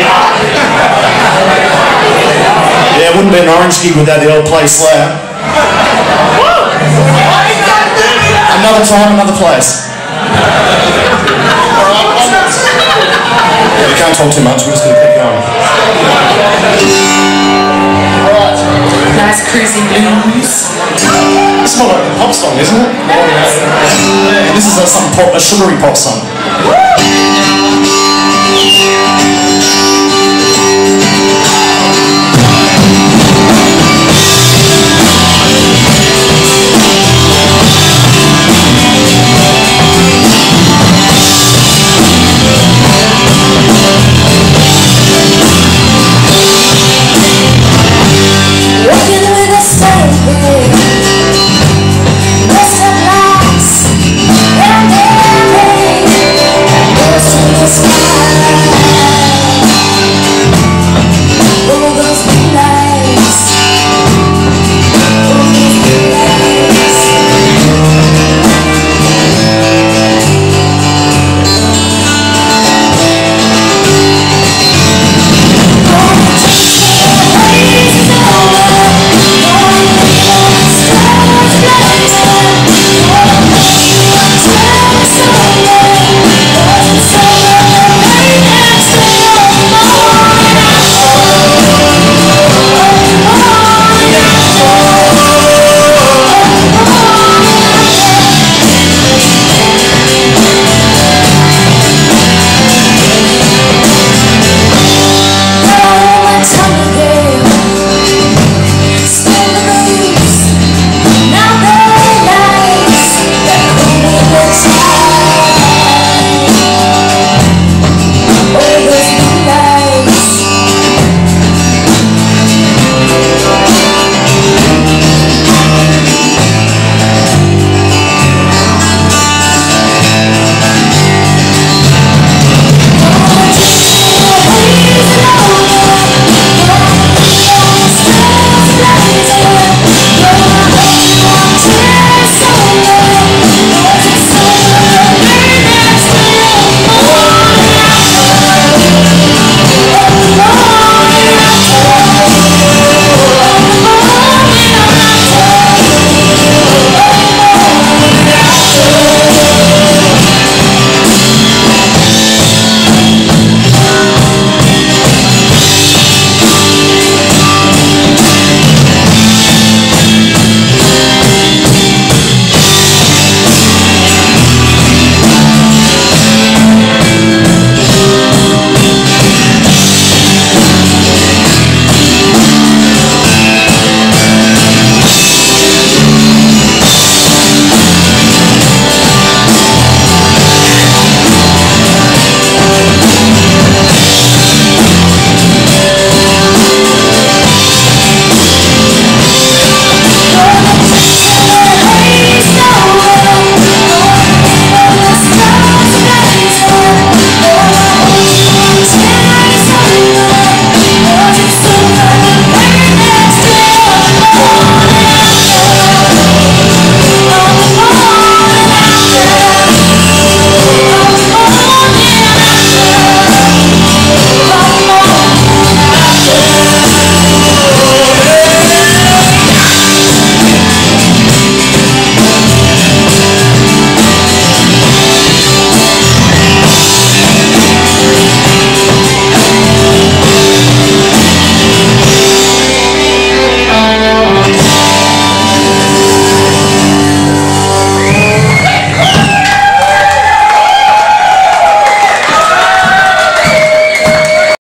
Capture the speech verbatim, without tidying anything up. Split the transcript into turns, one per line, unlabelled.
Yeah, it wouldn't be an Orange gig without the old Play Slayer. Another time, another place. Yeah, we can't talk too much, we're just going to keep going.
Nice cruising blues.
It's more like a pop song, isn't it? Yeah, this is a, some pop, a sugary pop song.